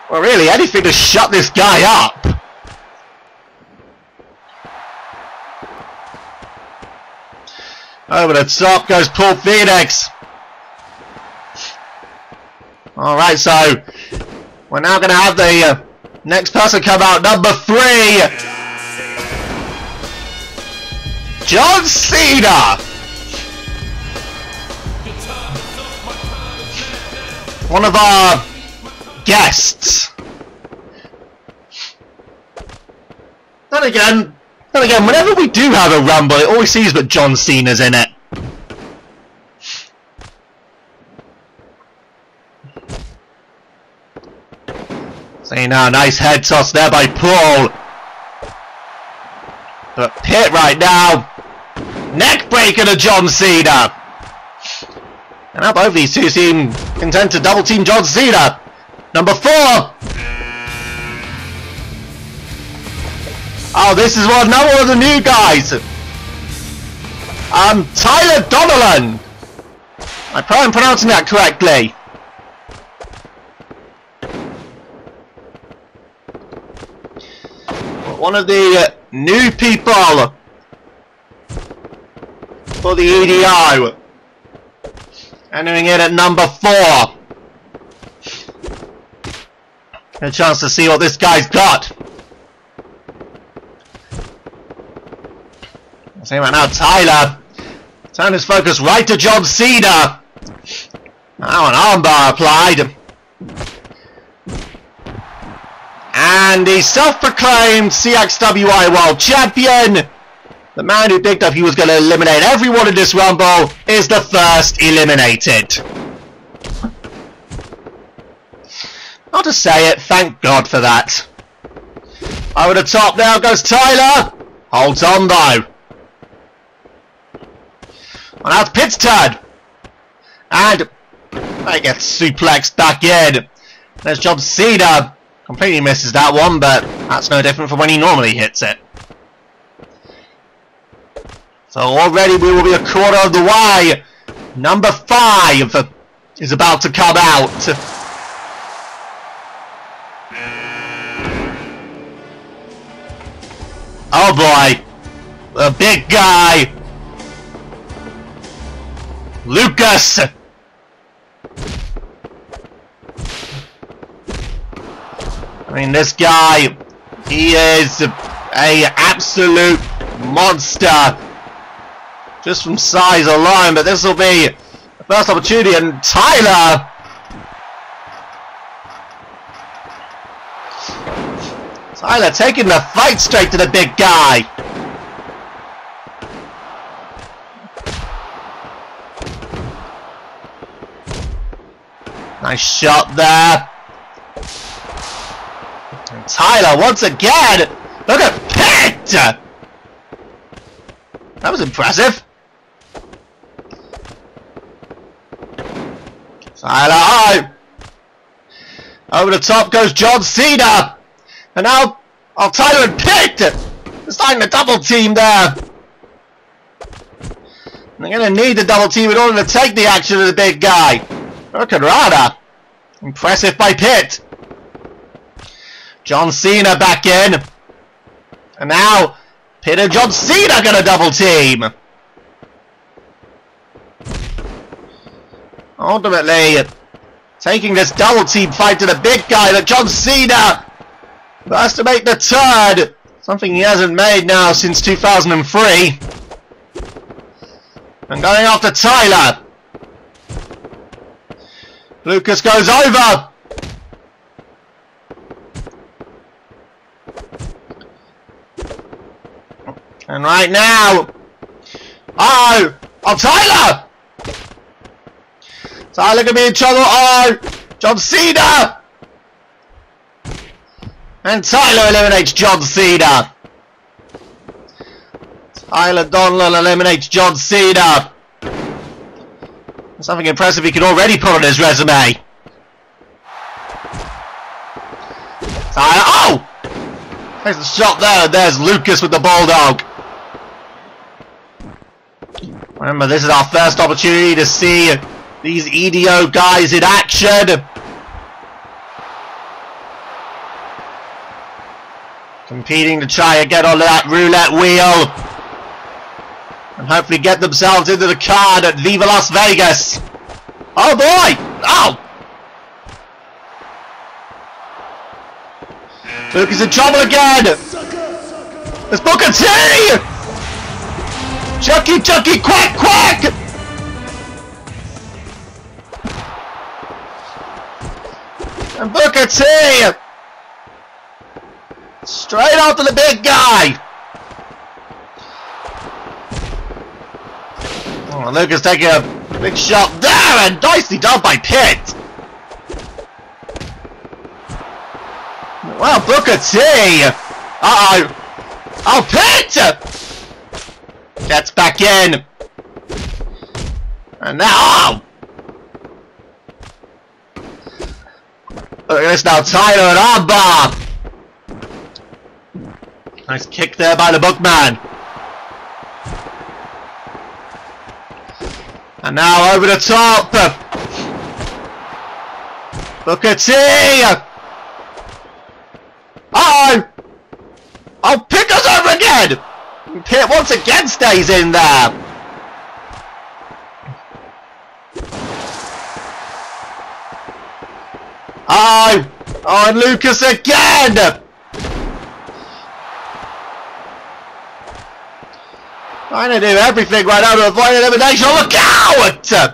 Well, really, anything to shut this guy up. Over the top goes Paul Phoenix. Alright, so we're now going to have the next person come out, number 3. John Cena. One of our guests. Then again, whenever we do have a Rumble, it always seems that John Cena's in it. Cena, nice head toss there by Paul. But Pitt right now, neck breaker to John Cena. And now both these two seem content to double team John Cena. Number 4. Oh, this is another one of the new guys. Tyler Donnellan. I'm probably pronouncing that correctly. One of the new people for the EDI. Entering in at number 4. A chance to see what this guy's got. See right now, Tyler turned his focus right to John Cena. Now an armbar applied. And the self-proclaimed CXWI World Champion, the man who picked up he was going to eliminate everyone in this Rumble, is the first eliminated. Not to say it, thank God for that. Over the top now goes Tyler. Holds on though. And now it's Pitt's turn. And they get suplexed back in. There's John Cena. Completely misses that one, but that's no different from when he normally hits it. So already we will be a quarter of the way. Number 5 is about to come out. Oh boy. The big guy. Lucas. I mean, this guy, he is a absolute monster. Just from size alone, but this will be the first opportunity, and Tyler taking the fight straight to the big guy. Nice shot there. And Tyler once again. Look at Pitt. That was impressive. Tyler, over the top goes John Cena. And now, Tyler and Pitt. They're starting to double team there. And they're going to need the double team in order to take the action of the big guy. Hurricanrana. Impressive by Pitt. John Cena back in. And now, Pitt and John Cena are going to double team. Ultimately, taking this double team fight to the big guy, that John Cena has to make the turn. Something he hasn't made now since 2003. And going after Tyler. Lucas goes over. And right now, Tyler! Tyler can be in trouble. John Cena! And Tyler eliminates John Cena. Tyler Donlan eliminates John Cena. Something impressive he can already put on his resume. Tyler, there's the shot there, and there's Lucas with the Bulldog. Remember, this is our first opportunity to see these EDO guys in action. competing to try and get on that roulette wheel and hopefully get themselves into the card at Viva Las Vegas. Oh boy! Oh! Lucas in trouble again! It's Booker T! Chucky, quack! And Booker T! Straight after the big guy! Oh, Lucas taking a big shot there, and nicely done by Pitt! Well, Booker T! Uh-oh! Oh, Pitt! Gets back in! And now... Oh! Look at this now, Tyler and armbar! Nice kick there by the Bookman. And now over the top! Booker T! Uh-oh! Oh, Pitt goes over again! Pitt once again stays in there! Oh! Oh, and Lucas again! Trying to do everything right now to avoid elimination. Look out!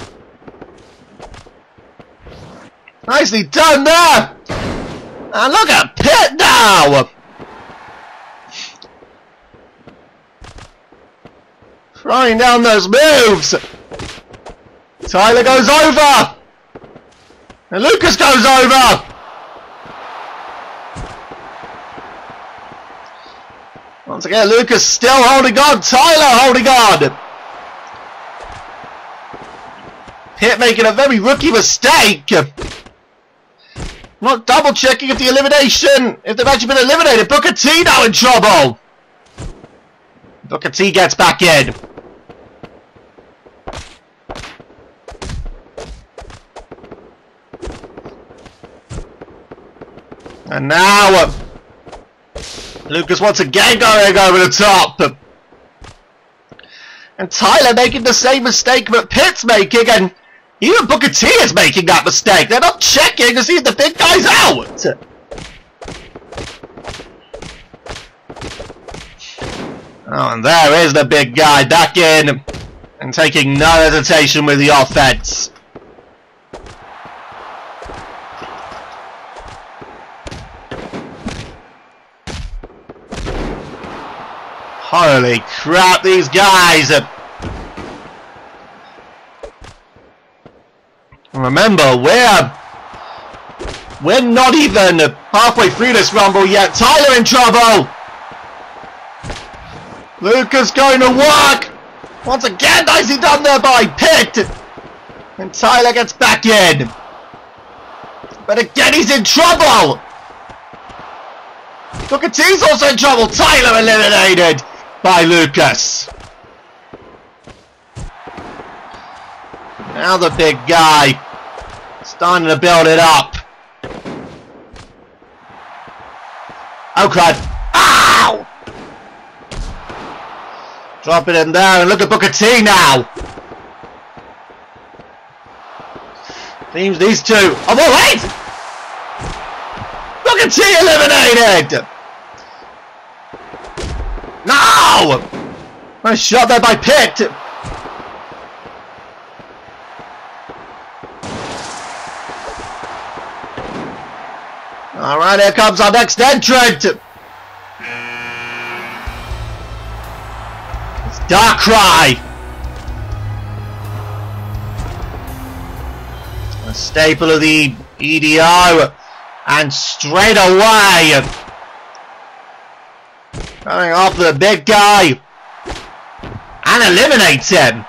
Nicely done there! And look at Pitt now! Throwing down those moves! Tyler goes over! And Lucas goes over! Once again, Lucas still holding on, Tyler holding on! Pitt making a very rookie mistake! Not double checking if the elimination, if they've actually been eliminated. Booker T now in trouble! Booker T gets back in. And now, Lucas once again going over the top. And Tyler making the same mistake that Pitt's making, and even Booker T is making that mistake. They're not checking to see if the big guy's out. Oh, and there is the big guy back in and taking no hesitation with the offense. Holy crap, these guys! Remember, we're not even halfway through this rumble yet. Tyler in trouble! Lucas going to work! Once again, nicely done there by Pitt! And Tyler gets back in. But again, he's in trouble! Booker T's also in trouble. Tyler eliminated by Lucas. Now the big guy starting to build it up. Oh crap. Ow! Drop it in there and look at Booker T now. Seems these two. Oh wait! Booker T eliminated! No! Nice shot there by Pitt. Alright, here comes our next entrant. It's Darkrai. A staple of the EDO. And straight away, going after the big guy and eliminates him.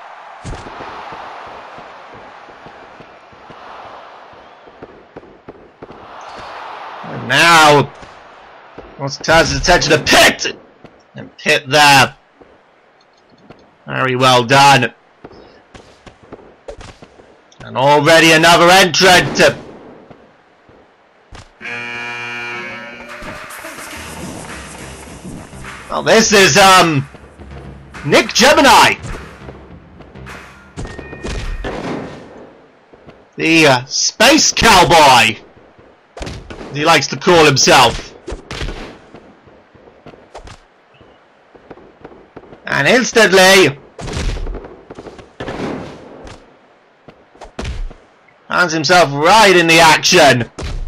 And now wants to turn his attention to Pitt, and Pitt there. Very well done. And already another entrant. Oh, this is, Nick Gemini! The, Space Cowboy! As he likes to call himself. And instantly finds himself right in the action.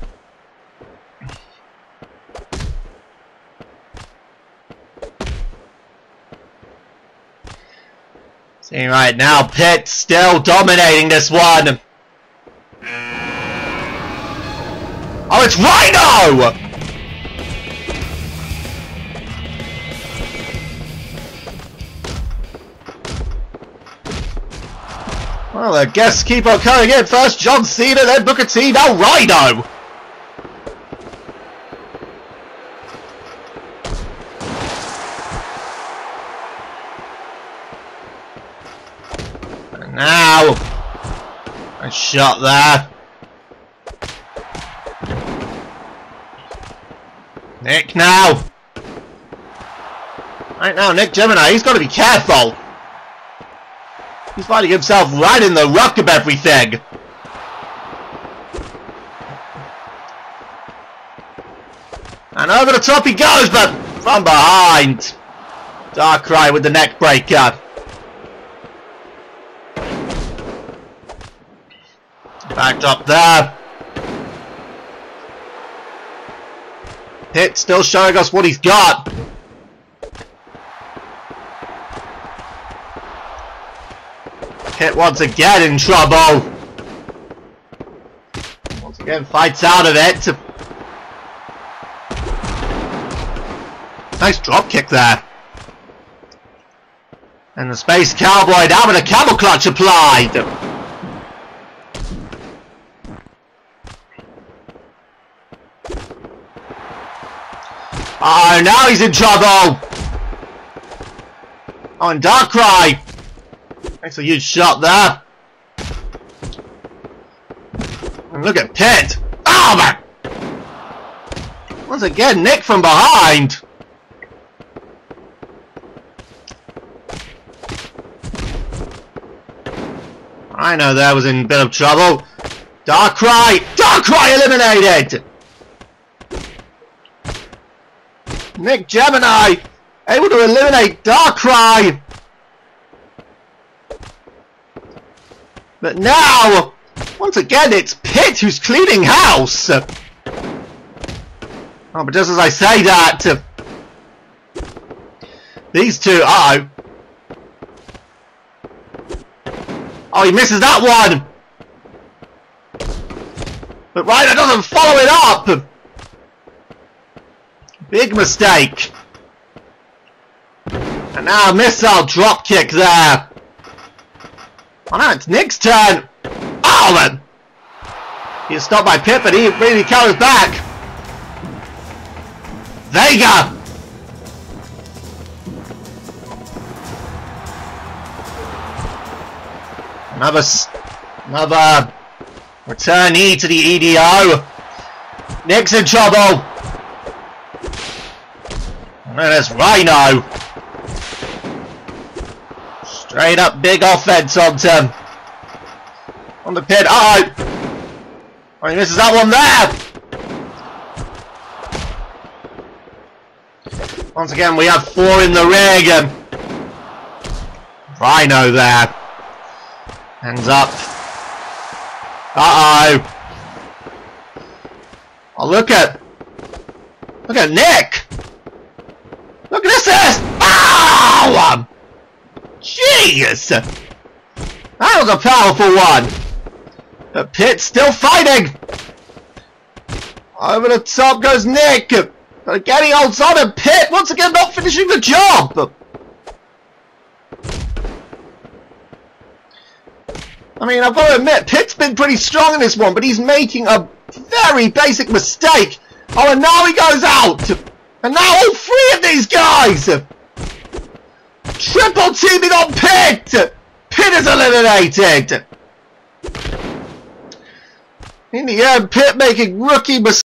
See right now, Pitt still dominating this one. Oh, it's Rhino! Well, the guests keep on coming in. First John Cena, then Booker T, now Rhino! And now, a shot there. Nick now! Right now, Nick Gemini, he's got to be careful. He's finding himself right in the ruck of everything. And over the top he goes, but from behind. Darkrai with the neck breaker. Backed up there. Pitt still showing us what he's got. Pitt once again in trouble. Once again fights out of it. Nice drop kick there. And the Space Cowboy down with a camel clutch applied. Oh, now he's in trouble! Oh, and Darkrai! Makes a huge shot there. And look at Pitt! Oh, man! Once again, Nick from behind! Rhino there was in a bit of trouble. Darkrai! Darkrai eliminated! Nick Gemini able to eliminate Darkrai. But now, once again, it's Pitt who's cleaning house. Oh, but just as I say that, these two, uh-oh. Oh, he misses that one. But Rhino doesn't follow it up. Big mistake. And now a missile drop kick there. Oh no, it's Nick's turn. Oh man! He's stopped by Pitt, but he really counters back. Vega! Another returnee to the EDO. Nick's in trouble. And there's Rhino. Straight up big offense on the Pitt. Uh-oh! Oh, he misses that one there. Once again, we have 4 in the ring. Rhino there. Hands up. Uh-oh. Oh, look at Nick. Look at this! Ow! Jeez! That was a powerful one! But Pitt's still fighting! Over the top goes Nick! But again he holds on, and Pitt once again not finishing the job! I mean, I've got to admit, Pitt's been pretty strong in this one, but he's making a very basic mistake! Oh, and now he goes out! And now all 3 of these guys! Triple teaming on Pitt! Pitt is eliminated! In the end, Pitt making rookie mistakes.